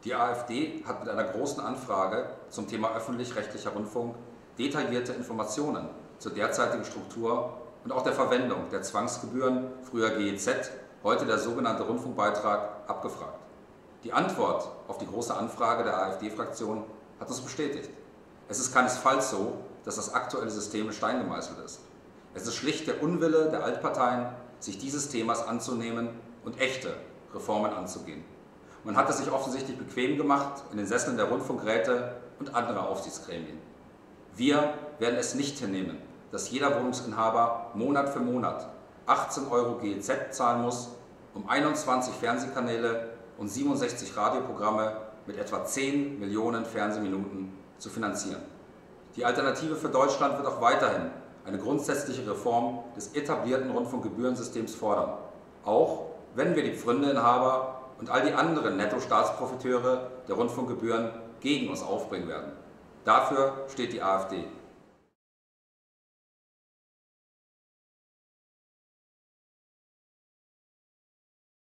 Die AfD hat mit einer großen Anfrage zum Thema öffentlich-rechtlicher Rundfunk detaillierte Informationen zur derzeitigen Struktur und auch der Verwendung der Zwangsgebühren, früher GEZ, heute der sogenannte Rundfunkbeitrag, abgefragt. Die Antwort auf die große Anfrage der AfD-Fraktion hat uns bestätigt. Es ist keinesfalls so, dass das aktuelle System in Stein gemeißelt ist. Es ist schlicht der Unwille der Altparteien, sich dieses Themas anzunehmen und echte Reformen anzugehen. Man hat es sich offensichtlich bequem gemacht in den Sesseln der Rundfunkräte und anderer Aufsichtsgremien. Wir werden es nicht hinnehmen, dass jeder Wohnungsinhaber Monat für Monat 18 € GEZ zahlen muss, um 21 Fernsehkanäle und 67 Radioprogramme mit etwa 10 Millionen Fernsehminuten zu finanzieren. Die Alternative für Deutschland wird auch weiterhin eine grundsätzliche Reform des etablierten Rundfunkgebührensystems fordern, auch wenn wir die Pfründeinhaber und all die anderen Netto-Staatsprofiteure der Rundfunkgebühren gegen uns aufbringen werden. Dafür steht die AfD.